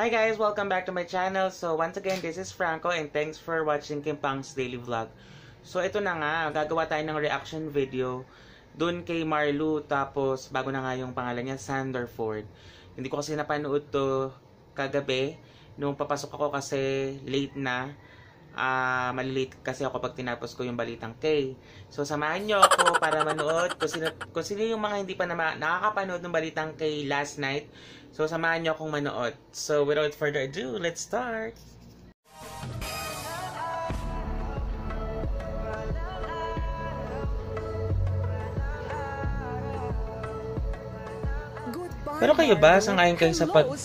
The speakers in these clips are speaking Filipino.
Hi guys! Welcome back to my channel. So once again, this is Franco and thanks for watching Kim Pang's daily vlog. So ito na nga, gagawa tayo ng reaction video dun kay Marlu, tapos bago na nga yung pangalan niya, Xander Ford. Hindi ko kasi napanood to kagabi nung papasok ako kasi late na. Malilate kasi ako pag tinapos ko yung Balitang K. So samahan nyo ako para manood kung sino yung mga hindi pa nakakapanood ng Balitang K last night. So samahan nyo akong manood. So without further ado, let's start! Pero kayo ba, sangayon kayo sa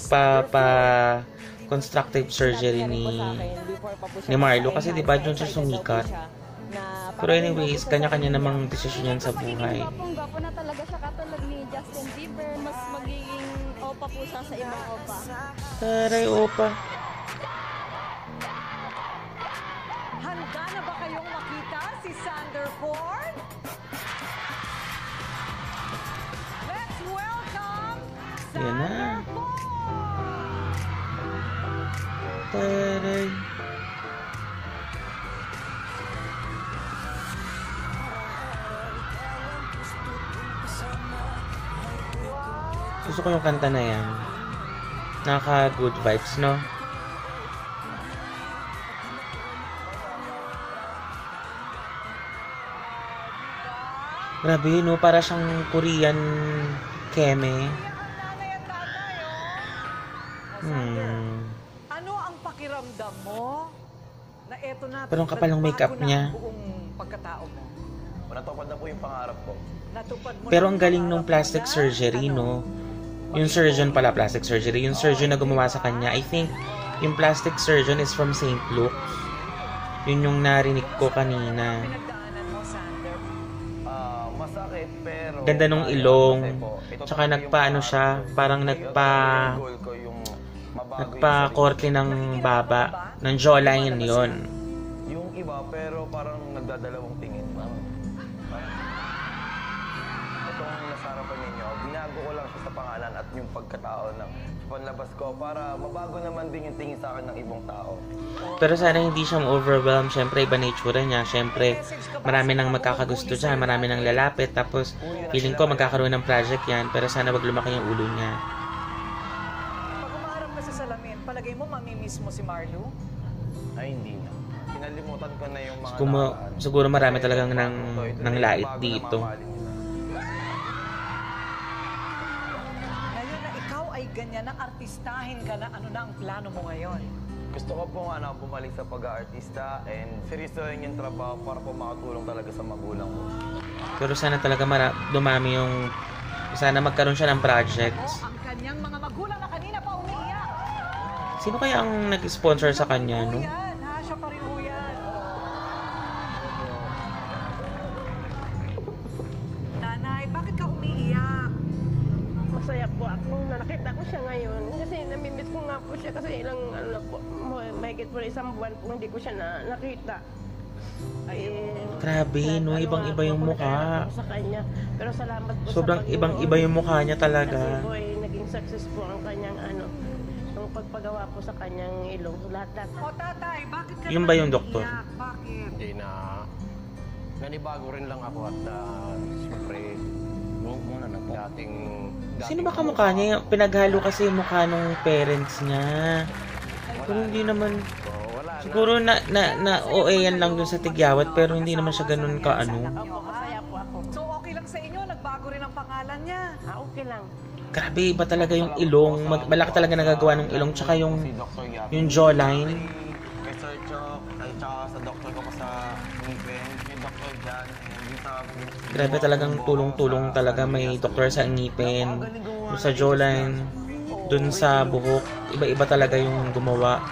constructive surgery ni Marlu? Kasi diba dun siya sumikat. Pero anyways, kanya-kanya namang desisyon yan sa buhay. Gwapo na talaga siya, katulad ni Justin Bieber. Mas magiging opa po siya sa ibang opa. Taray, opa. Handa na ba kayong makita si Xander Ford? Let's welcome Yan na. Xander Ford! Taray. Gusto ko yung kanta na yan. Nakaka-good vibes, no? Grabe, no? Para siyang Korean keme. Ano ang pakiramdam mo na eto na? Pero ang kapal ng makeup niya. Buong pagkatao mo. Natupad na po yung pangarap ko. Natupad mo. Pero ang galing nung plastic surgery, no? Yung surgeon pala, plastic surgery. Yung surgeon na gumawa sa kanya, I think, yung plastic surgeon is from St. Luke's. Yun yung narinig ko kanina. Pinagdaanan mo, Xander. Masakit, pero... Ganda nung ilong. Tsaka nagpa-ano siya, parang nagpa-korte ng baba. Ng jawline yun. Yung iba, pero parang nagdadalawang tingin. Itong nasarapan ninyo, binago ko lang siya sa pangalan at yung pagkatao ng panlabas ko para mabago naman din yung tingin sa akin ng ibang tao. Pero sana hindi siya overwhelmed. Siyempre, iba nature niya. Siyempre, marami nang magkakagusto dyan. Marami nang lalapit. Tapos, feeling ko magkakaroon ng project yan. Pero sana wag lumaki yung ulo niya. Pag umaharap ka sa salamin, palagay mo mamimiss mo si Marlu? Ay, hindi na. Pinalimutan ko na yung mga Siguro marami talagang nang lait dito. Ngayon na ikaw ay ganyan, na artistahin ka na, ano na ang plano mo ngayon? Gusto ko pong bumalik sa pag-aartista and seryosohin yung trabaho para po makatulong talaga sa magulang ko. Pero sana talaga dumami yung... Sana magkaroon siya ng projects. Ang kanyang mga magulang na kanina pa umiiyak. Sino kaya ang nag-sponsor sa kanya, no? Yan, ha? Siya pa rin ho yan. Nanay, bakit ka umiiyak? Masaya po ako na nakita ko siya ngayon. Kasi namimiss ko nga po siya kasi ilang ano na po, mahigit po isang buwan po hindi ko siya nakita. Grabe, no? Ibang-iba yung mukha. Sa kanya. Pero salamat po Sobrang sa ibang-iba yung mukha niya talaga. Kasi po naging successful ang kanyang yung pagpagawa po sa kanyang ilong. Lahat-lahat. O tatay, bakit ka Yung ba yung doktor? umiiyak? Bakit? Hindi na nanibago rin lang ako at siyempre dating Sino ba kamukha niya? Pinaghalo kasi yung mukha ng parents niya. Pero hindi naman... Siguro na OA yan lang dun sa tigyawat, pero hindi naman siya ganun ka ano. Masaya po ako. So okay lang sa inyo, nagbago rin ang pangalan niya. Okay lang. Grabe, iba talaga yung ilong. Malaki talaga nagagawa ng ilong. Tsaka yung jawline. Kay Sir Chok, kay tsaka sa doktor ko pa sa ngipin, yung doktor dyan, Grabe talagang tulong-tulong talaga. May doktor sa ngipin, yung sa jawline, dun sa buhok. Iba-iba talaga yung gumawa.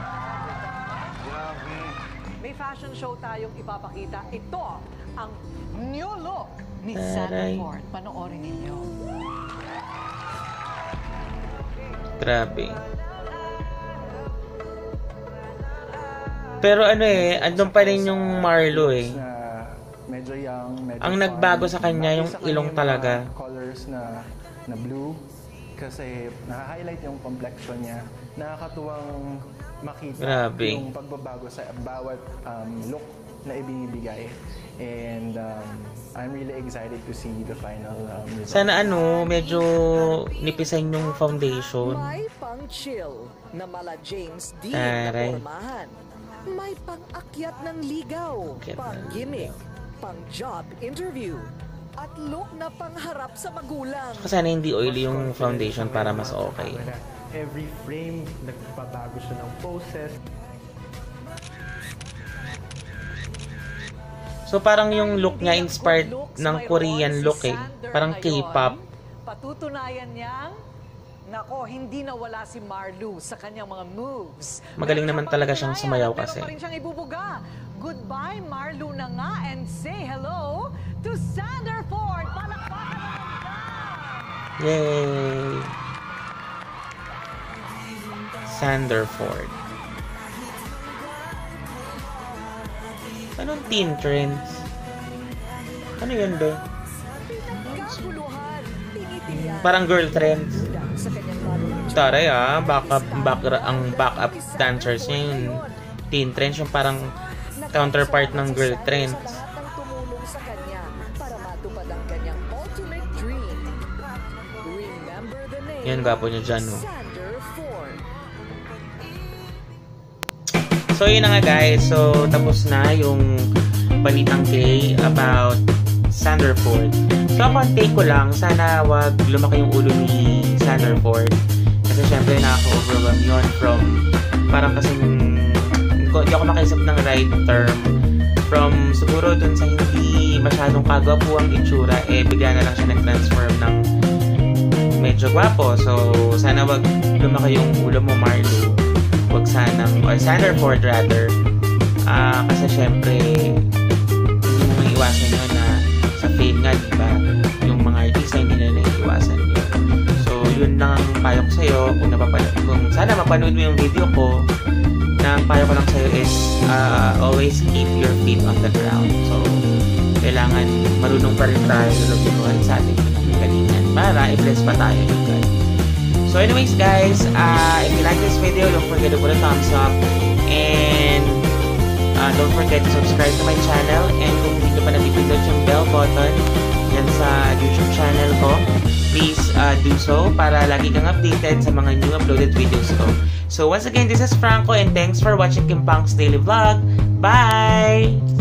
May fashion show tayong ipapakita. Ito ang new look ni Taray. Xander Ford. Panoorin ninyo. Grabe. Pero ano andun pa rin yung Marlu medyo young, medyo Ang nagbago sa kanya yung ilong talaga. Colors na blue kasi naka-highlight yung complexion niya. nakakatuwang makita Grabe. yung pagbabago sa bawat look na ibinibigay. And I'm really excited to see the final result. Sana medyo nipisan yung foundation. May pang-chill na mala James Dean na Taray. pormahan. May pang-akyat ng ligaw, Akyat ng pang-gimmick, pang-job interview, at look na pangharap sa magulang. Sana hindi oily yung foundation para mas okay. Every frame, nagbabago siya ng poses. So parang yung look niya inspired ng Korean look eh. Parang K-pop. Patutunayan niyang, nako, hindi nawala si Marlu sa kanyang mga moves. Magaling naman talaga siyang sumayaw kasi. Meron pa rin siyang ibubuga. Goodbye, Marlu na nga, and say hello to Xander Ford. Palakpakan naman. Yay! Xander Ford. Anong teen trends? Ano yun ba? Kaguluhan, tinitilian. Parang girl trends. Sa kanyang marunong Taray ang backup dancers niya yung teen trends, yung parang counterpart ng girl trends. Sa lahat ng tumulong sa kanya para matupad ang kanyang ultimate dream. Remember the name, Yan, gwapo niya dyan, no? Xander Ford. So yun na nga guys, so tapos na yung balitang K about Xander Ford. So ako ang take ko lang, sana wag lumaki yung ulo ni Xander Ford. Kasi syempre nakaka-overwhelm yun from parang kasing hindi ako makaisip ng right term. From siguro dun sa hindi masyadong kagwapo ang itsura, bigla na lang siya nag-transform ng medyo gwapo. So sana wag lumaki yung ulo mo, Marlo. Wag sanang, or Xander Ford rather, kasi syempre hindi mo maiiwasan yun na sa fame nga, diba, yung mga artista hindi na naiiwasan yun. So yun lang ang payo ko sa'yo. Kung sana mapanood mo yung video ko, na ang payo ko lang sa'yo is always keep your feet on the ground. So kailangan marunong pa rin tayo lulutuan sa ating pinagalingan para i-bless pa tayo ng God. So anyways guys, if you like this video, don't forget to put a thumbs up, and don't forget to subscribe to my channel, and kung hindi pa napipindot yung bell button yan sa YouTube channel ko, please do so para lagi kang updated sa mga new uploaded videos ko. So once again, this is Franco, and thanks for watching Kim Pang's Daily Vlog. Bye!